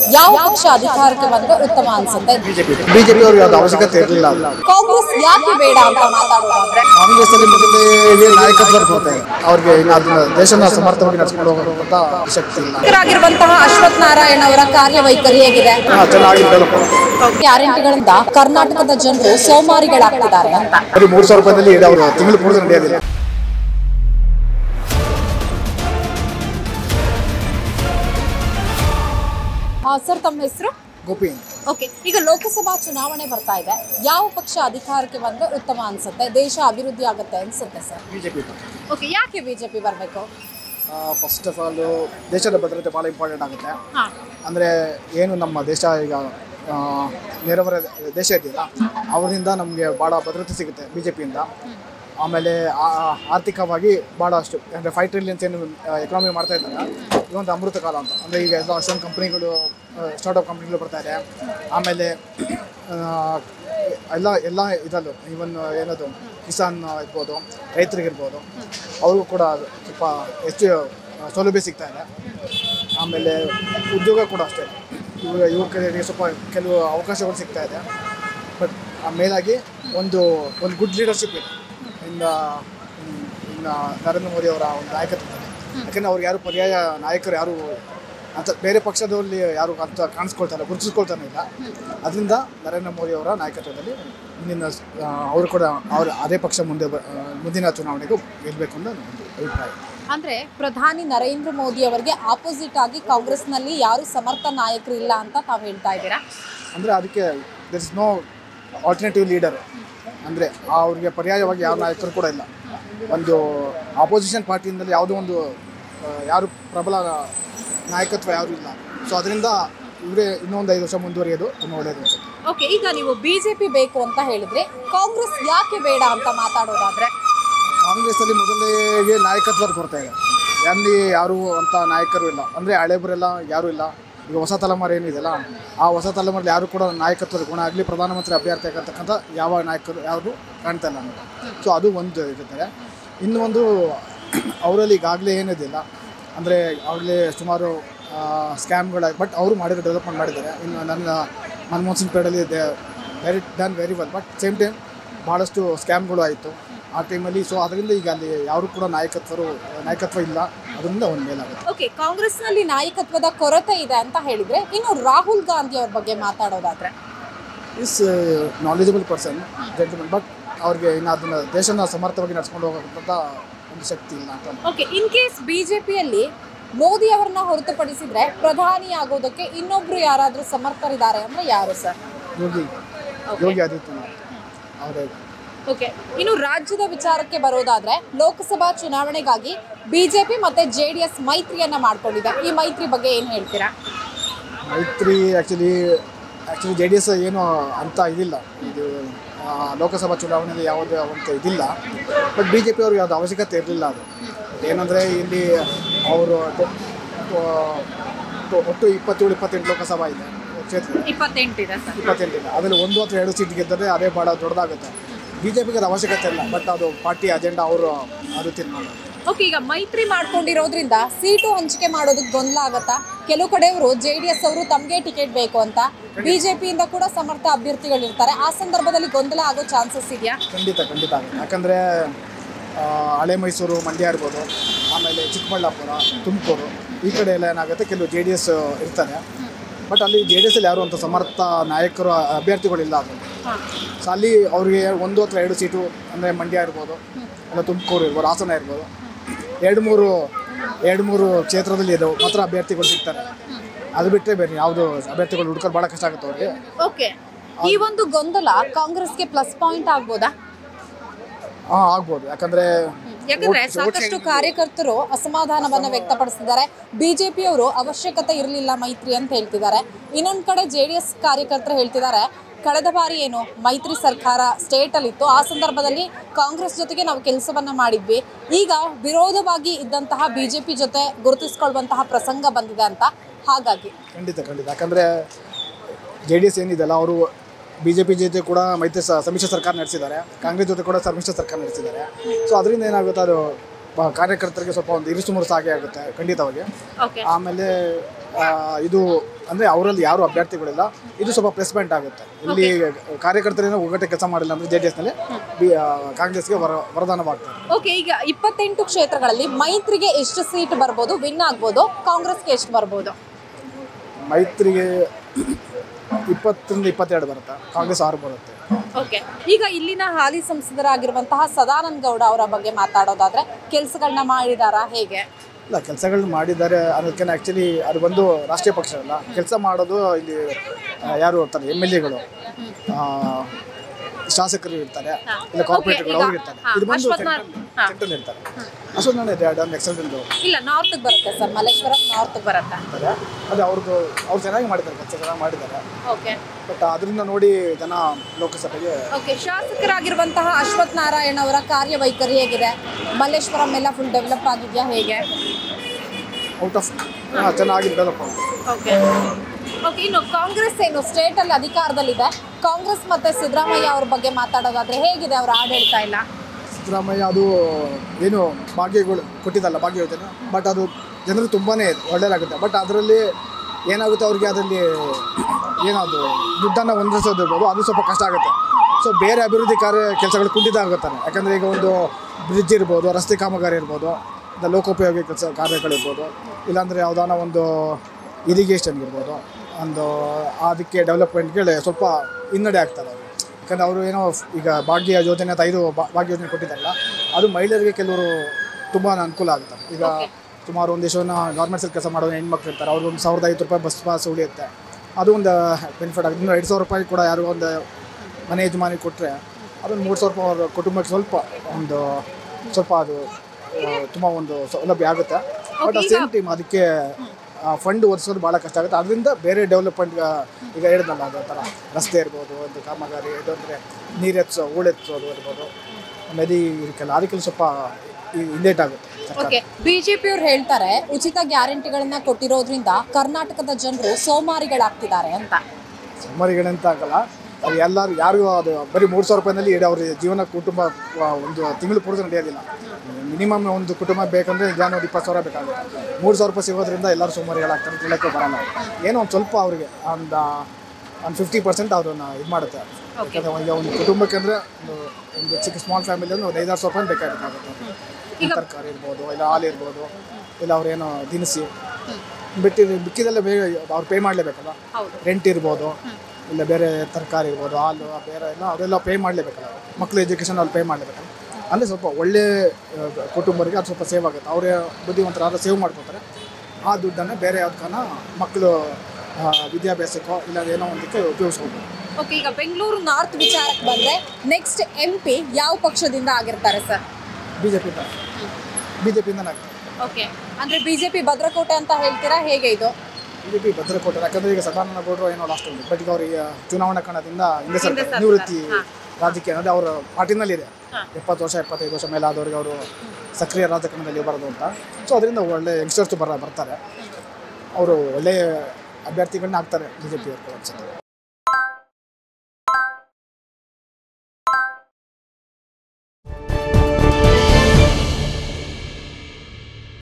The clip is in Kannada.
ಯಾವ ಪಕ್ಷ ಅಧಿಕಾರಕ್ಕೆ ಬಂದ್ರೆ ಉತ್ತಮ ಅನ್ಸುತ್ತೆ? ಬಿಜೆಪಿ ಅವರಿಗೆ ಅದು ಅವಶ್ಯಕತೆ ಇರಲಿಲ್ಲ. ಕಾಂಗ್ರೆಸ್ ಯಾಕೆ ಬೇಡ ಅಂತ ಮಾತಾಡೋದಾದ್ರೆ, ಕಾಂಗ್ರೆಸ್ ಅಲ್ಲಿ ಮೊದಲೇ ನಾಯಕತ್ವ ಕೊಡ್ತಾ ಇದೆ ಅವ್ರಿಗೆ, ಅದನ್ನ ದೇಶನ ಸಮರ್ಥವಾಗಿ ನಡೆಸ್ಕೊಂಡು ಹೋಗುವಂತ ಶಕ್ತಿ ಇಲ್ಲ. ಆಗಿರುವಂತಹ ಅಶ್ವಥ್ ನಾರಾಯಣ ಅವರ ಕಾರ್ಯವೈಖರಿ ಹೇಗಿದೆ? ಚೆನ್ನಾಗಿ ಗ್ಯಾರಂಟಿಗಳಿಂದ ಕರ್ನಾಟಕದ ಜನರು ಸೋಮಾರಿಗಳಾಗ್ತಿದ್ದಾರೆ ಅಂತ. ಬರೀ 3,000 ರೂಪಾಯಿದಲ್ಲಿ ಅವರು ತಿಂಗಳು ಪೂರ್ತಿ ನಡೆಯೋದಿಲ್ಲ. ಸರ್, ತಮ್ಮ ಹೆಸರು? ಗೋಪಿ. ಓಕೆ, ಈಗ ಲೋಕಸಭಾ ಚುನಾವಣೆ ಬರ್ತಾ ಇದೆ. ಯಾವ ಪಕ್ಷ ಅಧಿಕಾರಕ್ಕೆ ಬಂದ್ರೆ ಉತ್ತಮ ಅನ್ಸುತ್ತೆ, ದೇಶ ಅಭಿವೃದ್ಧಿ ಆಗುತ್ತೆ ಅನ್ಸುತ್ತೆ ಸರ್? ಬಿಜೆಪಿ. ಓಕೆ, ಯಾಕೆ ಬಿಜೆಪಿ ಬರಬೇಕು? ಫಸ್ಟ್ ಆಫ್ ಆಲ್ ದೇಶದ ಭದ್ರತೆ ಭಾಳ ಇಂಪಾರ್ಟೆಂಟ್ ಆಗುತ್ತೆ. ಅಂದರೆ ಏನು ನಮ್ಮ ದೇಶ ಈಗ ನೆರೆಹೊರೆ ದೇಶ ಇದೆಯಲ್ಲ, ಅವರಿಂದ ನಮಗೆ ಭಾಳ ಭದ್ರತೆ ಸಿಗುತ್ತೆ ಬಿ ಜೆ ಪಿಯಿಂದ. ಆಮೇಲೆ ಆರ್ಥಿಕವಾಗಿ ಭಾಳಷ್ಟು ಅಂದರೆ 5 ಟ್ರಿಲಿಯನ್ಸ್ ಏನು ಎಕಾನಮಿ ಮಾಡ್ತಾ ಇದ್ದಾರೆ, ಇದೊಂದು ಅಮೃತ ಕಾಲ ಅಂತ. ಅಂದರೆ ಈಗ ಎಲ್ಲ ಅಷ್ಟೊಂದು ಕಂಪ್ನಿಗಳು, ಸ್ಟಾರ್ಟಪ್ ಕಂಪ್ನಿಗಳು ಬರ್ತಾ ಇದೆ. ಆಮೇಲೆ ಎಲ್ಲ ಇದರಲ್ಲೂ ಈವನ್ ಏನದು ಕಿಸಾನ್ ಇರ್ಬೋದು, ರೈತರಿಗಿರ್ಬೋದು, ಅವ್ರಿಗೂ ಕೂಡ ಸ್ವಲ್ಪ ಹೆಚ್ಚು ಸೌಲಭ್ಯ ಸಿಗ್ತಾ ಇದೆ. ಆಮೇಲೆ ಉದ್ಯೋಗ ಕೂಡ ಅಷ್ಟೇ, ಯುವಕರಿಗೆ ಸ್ವಲ್ಪ ಕೆಲವು ಅವಕಾಶಗಳು ಸಿಗ್ತಾ ಇದೆ. ಬಟ್ ಮೇಲಾಗಿ ಒಂದು ಗುಡ್ ಲೀಡರ್ಶಿಪ್ ಇದೆ ಇನ್ನು ನರೇಂದ್ರ ಮೋದಿ ಅವರ ಒಂದು ನಾಯಕತ್ವದಲ್ಲಿ. ಯಾಕೆಂದರೆ ಅವ್ರಿಗೆ ಯಾರು ಪರ್ಯಾಯ ನಾಯಕರು ಯಾರು ಅಂತ ಬೇರೆ ಪಕ್ಷದಲ್ಲಿ ಯಾರು ಅಂತ ಕಾಣಿಸ್ಕೊಳ್ತಾರೆ, ಗುರುತಿಸ್ಕೊಳ್ತಾನೆ ಇಲ್ಲ. ಅದರಿಂದ ನರೇಂದ್ರ ಮೋದಿ ಅವರ ನಾಯಕತ್ವದಲ್ಲಿ ಮುಂದಿನ ಅವರು ಕೂಡ ಅದೇ ಪಕ್ಷ ಮುಂದಿನ ಚುನಾವಣೆಗೂ ಗೆಲ್ಲಬೇಕು ಅನ್ನೋ ಒಂದು ಅಭಿಪ್ರಾಯ. ಅಂದರೆ ಪ್ರಧಾನಿ ನರೇಂದ್ರ ಮೋದಿ ಅವರಿಗೆ ಆಪೋಸಿಟ್ ಆಗಿ ಕಾಂಗ್ರೆಸ್ನಲ್ಲಿ ಯಾರು ಸಮರ್ಥ ನಾಯಕರು ಇಲ್ಲ ಅಂತ ತಾವು ಹೇಳ್ತಾ ಇದ್ದೀರಾ? ಅಂದರೆ ಅದಕ್ಕೆ there is no alternative leader. ಅಂದರೆ ಅವ್ರಿಗೆ ಪರ್ಯಾಯವಾಗಿ ಯಾವ ನಾಯಕರು ಕೂಡ ಇಲ್ಲ. ಒಂದು ಆಪೋಸಿಷನ್ ಪಾರ್ಟಿಯಿಂದಲೇ ಯಾವುದೋ ಒಂದು ಯಾರು ಪ್ರಬಲ ನಾಯಕತ್ವ ಯಾರು ಇಲ್ಲ. ಸೊ ಅದರಿಂದ ಇವರೇ ಇನ್ನೊಂದು 5 ವರ್ಷ ಮುಂದುವರಿಯೋದು ತುಂಬ ಒಳ್ಳೆಯದು ಅನ್ಸುತ್ತೆ. ಓಕೆ, ಈಗ ನೀವು ಬಿಜೆಪಿ ಬೇಕು ಅಂತ ಹೇಳಿದ್ರೆ ಕಾಂಗ್ರೆಸ್ ಯಾಕೆ ಬೇಡ ಅಂತ ಮಾತಾಡೋದಾದ್ರೆ, ಕಾಂಗ್ರೆಸ್ಸಲ್ಲಿ ಮೊದಲಿಗೆ ನಾಯಕತ್ವದ ಕೊರತೆ ಇದೆ. ಅಲ್ಲಿ ಯಾರು ಅಂತ ನಾಯಕರು ಇಲ್ಲ. ಅಂದರೆ ಹಳೆಬರೆಲ್ಲ ಯಾರೂ ಇಲ್ಲ. ಈಗ ಹೊಸ ತಲೆಮಾರು ಏನಿದೆಯಲ್ಲ, ಆ ಹೊಸ ತಲೆಮಾರಲ್ಲಿ ಯಾರು ಕೂಡ ನಾಯಕತ್ವದ ಗುಣ ಆಗಲಿ, ಪ್ರಧಾನಮಂತ್ರಿ ಅಭ್ಯರ್ಥಿ ಆಗಿರ್ತಕ್ಕಂಥ ಯಾವ ನಾಯಕರು ಯಾರು ಕಾಣ್ತಾ ಇಲ್ಲ ನಮಗೆ. ಸೊ ಅದು ಒಂದು ಇರುತ್ತದೆ. ಇನ್ನೂ ಒಂದು ಅವರಲ್ಲಿ ಈಗಾಗಲೇ ಏನಿದೆಯಲ್ಲ, ಅಂದರೆ ಆಗಲೇ ಸುಮಾರು ಸ್ಕ್ಯಾಮ್ಗಳಾಗಿ, ಬಟ್ ಅವರು ಮಾಡಿರೋ ಡೆವಲಪ್ಮೆಂಟ್ ಮಾಡಿದ್ದಾರೆ. ಇನ್ನು ನನ್ನ ಮನಮೋಹನ್ ಸಿಂಗ್ ಪೀರಿಯಡಲ್ಲಿ done very well. But same time ಭಾಳಷ್ಟು ಸ್ಕ್ಯಾಮ್ಗಳು ಆಯಿತು ಆ ಟೈಮಲ್ಲಿ. ಸೊ ಅದರಿಂದ ಈಗ ಅಲ್ಲಿ ಯಾರು ಕೂಡ ನಾಯಕತ್ವ ಇಲ್ಲ. ಅದರಿಂದ ಒಂದು ಮೇಲಾಗುತ್ತೆ. ಓಕೆ, ಕಾಂಗ್ರೆಸ್ನಲ್ಲಿ ನಾಯಕತ್ವದ ಕೊರತೆ ಇದೆ ಅಂತ ಹೇಳಿದ್ರೆ, ಇನ್ನು ರಾಹುಲ್ ಗಾಂಧಿ ಅವ್ರ ಬಗ್ಗೆ ಮಾತಾಡೋದಾದ್ರೆ, is knowledgeable person, gentleman, but ಅವ್ರಿಗೆ ಇನ್ನು ಅದನ್ನು ದೇಶನ ಸಮರ್ಥವಾಗಿ ನಡೆಸ್ಕೊಂಡು ಹೋಗೋಂಥ ಒಂದು ಶಕ್ತಿ ಇಲ್ಲ ಅಂತ. ಓಕೆ, ಇನ್ ಕೇಸ್ ಬಿಜೆಪಿಯಲ್ಲಿ ಮೋದಿ ಅವರನ್ನ ಹೊರತುಪಡಿಸಿದ್ರೆ ಪ್ರಧಾನಿ ಆಗೋದಕ್ಕೆ ಇನ್ನೊಬ್ರು ಯಾರಾದರೂ ಸಮರ್ಥರಿದ್ದಾರೆ ಅಂದ್ರೆ ಯಾರು ಸರ್? ಯೋಗಿ ಆದಿತ್ಯನಾಥ್ ಅವರೇ. ಓಕೆ, ಇನ್ನು ರಾಜ್ಯದ ವಿಚಾರಕ್ಕೆ ಬರೋದಾದ್ರೆ, ಲೋಕಸಭಾ ಚುನಾವಣೆಗಾಗಿ ಬಿಜೆಪಿ ಮತ್ತೆ JDS ಮೈತ್ರಿಯನ್ನ ಮಾಡ್ಕೊಂಡಿದೆ. ಈ ಮೈತ್ರಿ ಬಗ್ಗೆ ಏನು ಹೇಳ್ತೀರಾ? ಮೈತ್ರಿ ಆ್ಯಕ್ಚುಲಿ JDS ಏನು ಅಂತ ಇದಿಲ್ಲ. ಇದು ಲೋಕಸಭಾ ಚುನಾವಣೆಯಲ್ಲಿ ಯಾವುದೇ ಅಂತ ಇದಿಲ್ಲ. ಬಟ್ BJP ಅವ್ರಿಗೆ ಅದು ಅವಶ್ಯಕತೆ ಇರಲಿಲ್ಲ. ಅದು ಏನಂದರೆ ಇಲ್ಲಿ ಅವರು ಒಟ್ಟು 27-28 ಲೋಕಸಭಾ ಇದೆ ಕ್ಷೇತ್ರ. 28 ಇದೆ. ಅದರಲ್ಲಿ 1 ಅಥವಾ 2 ಸೀಟ್ ಗೆದ್ದರೆ ಅದೇ ಭಾಳ ದೊಡ್ಡದಾಗುತ್ತೆ. BJPಗೆ ಅದು ಅವಶ್ಯಕತೆ ಇಲ್ಲ. ಬಟ್ ಅದು ಪಾರ್ಟಿ ಅಜೆಂಡಾ ಅವರು ಅದು ತೀರ್ಮಾನ. ಓಕೆ, ಈಗ ಮೈತ್ರಿ ಮಾಡ್ಕೊಂಡಿರೋದ್ರಿಂದ ಸೀಟು ಹಂಚಿಕೆ ಮಾಡೋದಕ್ಕೆ ಗೊಂದಲ ಆಗತ್ತಾ? ಕೆಲವು ಕಡೆಯವರು JDS ಅವರು ತಮಗೆ ಟಿಕೆಟ್ ಬೇಕು ಅಂತ, ಬಿಜೆಪಿಯಿಂದ ಕೂಡ ಸಮರ್ಥ ಅಭ್ಯರ್ಥಿಗಳಿರ್ತಾರೆ. ಆ ಸಂದರ್ಭದಲ್ಲಿ ಗೊಂದಲ ಆಗೋ ಚಾನ್ಸಸ್ ಇದೆಯಾ? ಖಂಡಿತ ಆಗುತ್ತೆ. ಯಾಕಂದರೆ ಹಳೆ ಮೈಸೂರು, ಮಂಡ್ಯ ಇರ್ಬೋದು, ಆಮೇಲೆ ಚಿಕ್ಕಬಳ್ಳಾಪುರ, ತುಮಕೂರು, ಈ ಕಡೆ ಎಲ್ಲ ಏನಾಗುತ್ತೆ, ಕೆಲವು JDS ಇರ್ತಾರೆ. ಬಟ್ ಅಲ್ಲಿ JDSಲ್ಲಿ ಯಾರು ಅಂತ ಸಮರ್ಥ ನಾಯಕರು ಅಭ್ಯರ್ಥಿಗಳಿಲ್ಲ. ಅದು ಸೊ ಅಲ್ಲಿ ಅವ್ರಿಗೆ 1 ಅಥವಾ 2 ಸೀಟು, ಅಂದರೆ ಮಂಡ್ಯ ಇರ್ಬೋದು, ಇಲ್ಲ ತುಮಕೂರು ಇರ್ಬೋದು, ಹಾಸನ ಇರ್ಬೋದು, 2-3 ಕ್ಷೇತ್ರದಲ್ಲಿ ಇದು ಮಾತ್ರ ಅಭ್ಯರ್ಥಿಗಳು ಸಿಗ್ತಾರೆ. ಅದು ಬಿಟ್ಟರೆ ಬೇರೆ ಯಾವುದು ಅಭ್ಯರ್ಥಿಗಳು ಹುಡುಕೋದು ಭಾಳ ಕಷ್ಟ ಆಗುತ್ತೆ ಅವ್ರಿಗೆ. ಓಕೆ, ಈ ಒಂದು ಗೊಂದಲ ಕಾಂಗ್ರೆಸ್ಗೆ ಪ್ಲಸ್ ಪಾಯಿಂಟ್ ಆಗ್ಬೋದಾ? ಆಗ್ಬೋದು. ಯಾಕಂದ್ರೆ ಸಾಕಷ್ಟು ಕಾರ್ಯಕರ್ತರು ಅಸಮಾಧಾನವನ್ನ ವ್ಯಕ್ತಪಡಿಸಿದ್ದಾರೆ. ಬಿಜೆಪಿಯವರು ಅವಶ್ಯಕತೆ ಇರಲಿಲ್ಲ ಮೈತ್ರಿ ಅಂತ ಹೇಳ್ತಿದ್ದಾರೆ. ಇನ್ನೊಂದು ಕಡೆ JDS ಕಾರ್ಯಕರ್ತರು ಹೇಳ್ತಿದ್ದಾರೆ, ಕಳೆದ ಬಾರಿ ಏನು ಮೈತ್ರಿ ಸರ್ಕಾರ ಸ್ಟೇಟಲ್ಲಿತ್ತು, ಆ ಸಂದರ್ಭದಲ್ಲಿ ಕಾಂಗ್ರೆಸ್ ಜೊತೆಗೆ ನಾವು ಕೆಲಸವನ್ನ ಮಾಡಿದ್ವಿ, ಈಗ ವಿರೋಧವಾಗಿ ಇದ್ದಂತಹ ಬಿಜೆಪಿ ಜೊತೆ ಗುರುತಿಸ್ಕೊಳ್ಳುವಂತಹ ಪ್ರಸಂಗ ಬಂದಿದೆ ಅಂತ. ಹಾಗಾಗಿ ಖಂಡಿತ. ಯಾಕಂದರೆ JDS ಏನಿದೆಲ್ಲ, ಅವರು BJP ಜೊತೆ ಕೂಡ ಮೈತ್ರಿ ಸಮ್ಮಿಶ್ರ ಸರ್ಕಾರ ನಡೆಸಿದ್ದಾರೆ, ಕಾಂಗ್ರೆಸ್ ಜೊತೆ ಕೂಡ ಸಮ್ಮಿಶ್ರ ಸರ್ಕಾರ ನಡೆಸಿದ್ದಾರೆ. ಸೊ ಅದರಿಂದ ಏನಾಗುತ್ತೆ, ಅದು ಕಾರ್ಯಕರ್ತರಿಗೆ ಸ್ವಲ್ಪ ಒಂದು ಇರಿಸು ಮುರುಸು ಆಗೇ ಆಗುತ್ತೆ ಖಂಡಿತವಾಗಿ. ಓಕೆ, ಆಮೇಲೆ ಇದು ಅಂದರೆ ಅವರಲ್ಲಿ ಯಾರು ಅಭ್ಯರ್ಥಿಗಳಿಲ್ಲ. ಇದು ಸ್ವಲ್ಪ ಪ್ಲಸ್ ಪಾಯಿಂಟ್ ಆಗುತ್ತೆ. ಇಲ್ಲಿ ಕಾರ್ಯಕರ್ತರೇನೋ ಒಗ್ಗಟ್ಟೆ ಕೆಲಸ ಮಾಡಿಲ್ಲ ಅಂದರೆ JDSನಲ್ಲಿ ಕಾಂಗ್ರೆಸ್ಗೆ ವರದಾನವಾಗ್ತದೆ. ಓಕೆ, ಈಗ 28 ಕ್ಷೇತ್ರಗಳಲ್ಲಿ ಮೈತ್ರಿಗೆ ಎಷ್ಟು ಸೀಟ್ ಬರ್ಬೋದು, ವಿನ್ ಆಗ್ಬೋದು, ಕಾಂಗ್ರೆಸ್ಗೆ ಎಷ್ಟು ಬರ್ಬೋದು? ಮೈತ್ರಿಗೆ 20ರಿಂದ 22 ಬರುತ್ತೆ, ಕಾಂಗ್ರೆಸ್ 6 ಬರುತ್ತೆ. ಓಕೆ, ಈಗ ಇಲ್ಲಿನ ಹಾಲಿ ಸಂಸದರಾಗಿರುವಂತಹ ಸದಾನಂದ ಗೌಡ ಅವರ ಬಗ್ಗೆ ಮಾತಾಡೋದಾದ್ರೆ ಕೆಲಸಗಳನ್ನ ಮಾಡಿದಾರಾ ಹೇಗೆ? ಇಲ್ಲ, ಕೆಲಸಗಳು ಮಾಡಿದ್ದಾರೆ ಅನ್ನೋದಕ್ಕೆ ಆ್ಯಕ್ಚುಲಿ ಅದು ಒಂದು ರಾಷ್ಟ್ರೀಯ ಪಕ್ಷ ಅಲ್ಲ. ಕೆಲಸ ಮಾಡೋದು ಇಲ್ಲಿ ಯಾರು ಇರ್ತಾರೆ, MLAಗಳು, ಶಾಸಕರು ಇರ್ತಾರೆ, ಇಲ್ಲ ಕಾರ್ಪೊರೇಟರ್ಗಳು ಅವ್ರು ಇರ್ತಾರೆ. ಇದು ಬಂದು ಸೆಂಟ್ರಲ್ ಇರ್ತಾರೆ. ಅಷ್ಟೊಂದು ನಾನು ಎಕ್ಸಲೆಂಟ್ ಇಲ್ಲ, ನಾರ್ತ್ಗೆ ಬರುತ್ತೆ ಸರ್, ಮಲ್ಲೇಶ್ವರಂ ನಾರ್ತ್ಗೆ ಬರುತ್ತೆ. ಅದು ಅವ್ರು ಚೆನ್ನಾಗಿ ಮಾಡಿದ್ದಾರೆ, ಕೆಲಸ ಚೆನ್ನಾಗಿ ಮಾಡಿದ್ದಾರೆ. ಓಕೆ, ಬಟ್ ಅದರಿಂದ ನೋಡಿ ಜನ ಲೋಕಸಭೆಗೆ. ಓಕೆ, ಶಾಸಕರಾಗಿರುವಂತಹ ಅಶ್ವಥ್ ನಾರಾಯಣ ಅವರ ಕಾರ್ಯವೈಖರಿ ಹೇಗಿದೆ? ಮಲ್ಲೇಶ್ವರಂ ಎಲ್ಲ ಫುಲ್ ಡೆವಲಪ್ ಆಗಿದೆಯಾ ಹೇಗೆ? ಔಟ್ ಆಫ್ ಚೆನ್ನಾಗಿ ಡೆವಲಪ್ ಆಗಿದೆ. ಓಕೆ, ಓಕೆ, ಇನ್ನು ಕಾಂಗ್ರೆಸ್ ಏನು ಸ್ಟೇಟಲ್ಲಿ ಅಧಿಕಾರದಲ್ಲಿದೆ, ಕಾಂಗ್ರೆಸ್ ಮತ್ತು ಸಿದ್ದರಾಮಯ್ಯ ಅವ್ರ ಬಗ್ಗೆ ಮಾತಾಡೋದಾದ್ರೆ ಹೇಗಿದೆ ಅವರ ಆಡಳಿತ ಎಲ್ಲ? ಸಿದ್ದರಾಮಯ್ಯ ಅದು ಏನು ಭಾಗ್ಯಗಳು ಕೊಟ್ಟಿದ್ದಲ್ಲ, ಭಾಗ್ಯ ಯೋಜನೆ, ಬಟ್ ಅದು ಜನರು ತುಂಬಾ ಒಳ್ಳೆಯದಾಗುತ್ತೆ. ಬಟ್ ಅದರಲ್ಲಿ ಏನಾಗುತ್ತೆ, ಅವ್ರಿಗೆ ಅದರಲ್ಲಿ ಏನದು ದುಡ್ಡನ್ನು ಹೊಂದಿಸೋದಿರ್ಬೋದು, ಅದು ಸ್ವಲ್ಪ ಕಷ್ಟ ಆಗುತ್ತೆ. ಸೊ ಬೇರೆ ಅಭಿವೃದ್ಧಿ ಕೆಲಸಗಳು ಕುಂಠಿತ ಆಗುತ್ತಾರೆ. ಯಾಕಂದರೆ ಈಗ ಒಂದು ಬ್ರಿಡ್ಜ್ ಇರ್ಬೋದು, ರಸ್ತೆ ಕಾಮಗಾರಿ ಇರ್ಬೋದು, ಇಲ್ಲ ಲೋಕೋಪಯೋಗಿ ಕಾರ್ಯಗಳಿರ್ಬೋದು, ಇಲ್ಲಾಂದರೆ ಯಾವುದಾನ ಒಂದು ಇರಿಗೇಷನ್ ಇರ್ಬೋದು, ಒಂದು ಅದಕ್ಕೆ ಡೆವಲಪ್ಮೆಂಟ್ಗೆ ಸ್ವಲ್ಪ ಹಿನ್ನಡೆ ಆಗ್ತಾರೆ ಅವರು. ಯಾಕಂದರೆ ಅವರು ಏನೋ ಈಗ ಭಾಗ್ಯ ಯೋಜನೆ ಅಂತ 5 ಭಾಗ್ಯ ಯೋಜನೆ ಕೊಟ್ಟಿದ್ದಾರಲ್ಲ, ಅದು ಮಹಿಳೆಯರಿಗೆ ಕೆಲವರು ತುಂಬಾ ಅನುಕೂಲ ಆಗುತ್ತೆ. ಈಗ ಸುಮಾರು ಒಂದು ದೇಶವನ್ನು ಗೌರ್ಮೆಂಟ್ಸಲ್ಲಿ ಕೆಲಸ ಮಾಡೋದು ಹೆಣ್ಮಕ್ಳು ಇರ್ತಾರೆ, ಅವ್ರಿಗೆ ಒಂದು 1500 ರೂಪಾಯಿ ಬಸ್ ಪಾಸ್ ಉಳಿಯುತ್ತೆ. ಅದು ಒಂದು ಬೆನಿಫಿಟ್ ಆಗುತ್ತೆ. 2000 ರೂಪಾಯಿ ಕೂಡ ಯಾರಿಗೂ ಒಂದು ಮನೆ ಯಜಮಾನಿ ಕೊಟ್ಟರೆ ಅದೊಂದು 3000 ರೂಪಾಯಿ ಅವ್ರ ಕುಟುಂಬಕ್ಕೆ ಸ್ವಲ್ಪ ಅದು ತುಂಬ ಒಂದು ಸೌಲಭ್ಯ ಆಗುತ್ತೆ. ಬಟ್ ಸೇಮ್ ಟೈಮ್ ಅದಕ್ಕೆ ಫಂಡ್ ಒದಗಿಸೋದು ಭಾಳ ಕಷ್ಟ ಆಗುತ್ತೆ. ಅದರಿಂದ ಬೇರೆ ಡೆವಲಪ್ಮೆಂಟ್ ಈಗ ಹೇಳಿದ್ನಲ್ಲ, ಅದೇ ಥರ ರಸ್ತೆ ಇರ್ಬೋದು, ಒಂದು ಕಾಮಗಾರಿ, ಇದು ಅಂದರೆ ಹೂಳೆತ್ಸೋದು ಇರ್ಬೋದು, ಅದಕ್ಕೆಲ್ಲ ಸ್ವಲ್ಪ ಹಿಂದೇಟ್ ಆಗುತ್ತೆ. ಓಕೆ, ಬಿಜೆಪಿ ಅವ್ರು ಹೇಳ್ತಾರೆ ಉಚಿತ ಗ್ಯಾರಂಟಿಗಳನ್ನ ಕೊಟ್ಟಿರೋದ್ರಿಂದ ಕರ್ನಾಟಕದ ಜನರು ಸೋಮಾರಿಗಳಾಗ್ತಿದ್ದಾರೆ ಅಂತ. ಸೋಮಾರಿಗಳಂತ ಆಗಲ್ಲ, ಅದು ಎಲ್ಲರೂ ಯಾರಿಗೂ ಅದು ಬರೀ 3000 ರೂಪಾಯಿನಲ್ಲಿ ಅವ್ರ ಜೀವನ ಕುಟುಂಬ ಒಂದು ತಿಂಗಳು ಪೂರ್ತಿ ನಡೆಯೋದಿಲ್ಲ. ಮಿನಿಮಮ್ ಒಂದು ಕುಟುಂಬ ಬೇಕಂದರೆ ಒಂದು 20,000 ಬೇಕಾಗುತ್ತೆ. 3000 ರೂಪಾಯಿ ಸಿಗೋದ್ರಿಂದ ಎಲ್ಲರೂ ಸೋಮಾರಿಗಳಾಗ್ತಾರೆ, ತಿಳಕ್ಕೆ ಬರೋಲ್ಲ. ಏನೋ ಒಂದು ಸ್ವಲ್ಪ ಅವ್ರಿಗೆ ಒಂದು 50% ಅವ್ರನ್ನ ಇದು ಮಾಡುತ್ತೆ. ಯಾಕಂದರೆ ಈಗ ಒಂದು ಕುಟುಂಬಕ್ಕೆ ಅಂದರೆ ಒಂದು ಚಿಕ್ಕ ಸ್ಮಾಲ್ ಫ್ಯಾಮಿಲಿ ಅಂದರೆ ಒಂದು 5,000 ರೂಪಾಯಿ ಬೇಕಾಗುತ್ತೆ. ತರಕಾರಿ ಇರ್ಬೋದು, ಇಲ್ಲ ಹಾಲು ಇರ್ಬೋದು, ಇಲ್ಲ ಅವ್ರೇನೋ ದಿನಸಿ ಬಿಕ್ಕಿದೆಲ್ಲ ಬೇಗ ಅವ್ರು ಪೇ ಮಾಡಲೇಬೇಕಲ್ಲ. ರೆಂಟ್ ಇರ್ಬೋದು, ಇಲ್ಲ ಬೇರೆ ತರಕಾರಿ ಇರ್ಬೋದು, ಹಾಲು ಬೇರೆ ಎಲ್ಲ ಅವರೆಲ್ಲ ಪೇ ಮಾಡಲೇಬೇಕಲ್ಲ. ಮಕ್ಕಳು ಎಜುಕೇಷನ್ ಅಲ್ಲಿ ಪೇ ಮಾಡಲೇಬೇಕಲ್ಲ. ಅಂದರೆ ಸ್ವಲ್ಪ ಒಳ್ಳೆ ಕುಟುಂಬರಿಗೆ ಅದು ಸ್ವಲ್ಪ ಸೇವ್ ಆಗುತ್ತೆ. ಅವರೇ ಬುದ್ಧಿವಂತರಾದ ಸೇವ್ ಮಾಡ್ಕೊತಾರೆ. ಆ ದುಡ್ಡನ್ನು ಬೇರೆ ಯಾವ್ದಕ್ಕನ ಮಕ್ಕಳು ವಿದ್ಯಾಭ್ಯಾಸಕ್ಕೋ ಇಲ್ಲ ಏನೋ ಒಂದಕ್ಕೆ ಉಪಯೋಗಿಸ್ಕೊಬೋದು. ಓಕೆ, ಈಗ ಬೆಂಗಳೂರು ನಾರ್ತ್ ವಿಚಾರಕ್ಕೆ ಬಂದರೆ ನೆಕ್ಸ್ಟ್ MP ಯಾವ ಪಕ್ಷದಿಂದ ಆಗಿರ್ತಾರೆ ಸರ್? ಬಿಜೆಪಿಯಿಂದ ಆಗ್ತದೆ. ಓಕೆ, ಅಂದರೆ ಬಿಜೆಪಿ ಭದ್ರಕೋಟೆ ಅಂತ ಹೇಳ್ತೀರಾ ಹೇಗೆ ಇದು? ಬಿಜೆಪಿ ಭದ್ರಕೋಟೆ, ಯಾಕಂದರೆ ಈಗ ಸದಾನಂದ ಗೌಡರು ಏನೋ ಲಾಸ್ಟ್ ಉಂಟು. ಬಟ್ ಈಗ ಅವರಿಗೆ ಚುನಾವಣಾ ಕಣದಿಂದ ನಿವೃತ್ತಿ ರಾಜಕೀಯ ಅಂದರೆ ಅವರ ಪಾರ್ಟಿನಲ್ಲಿದೆ. 70 ವರ್ಷ 75 ವರ್ಷ ಮೇಲೆ ಆದವ್ರಿಗೆ ಅವರು ಸಕ್ರಿಯ ರಾಜಕಾರಣದಲ್ಲಿ ಬರೋದು ಅಂತ. ಸೊ ಅದರಿಂದ ಒಳ್ಳೆ ಯಂಗ್ಸ್ಟರ್ಸ್ ಬರ್ತಾರೆ. ಅವರು ಒಳ್ಳೆಯ ಅಭ್ಯರ್ಥಿಗಳನ್ನ ಆಗ್ತಾರೆ ಬಿಜೆಪಿ ಅವರು.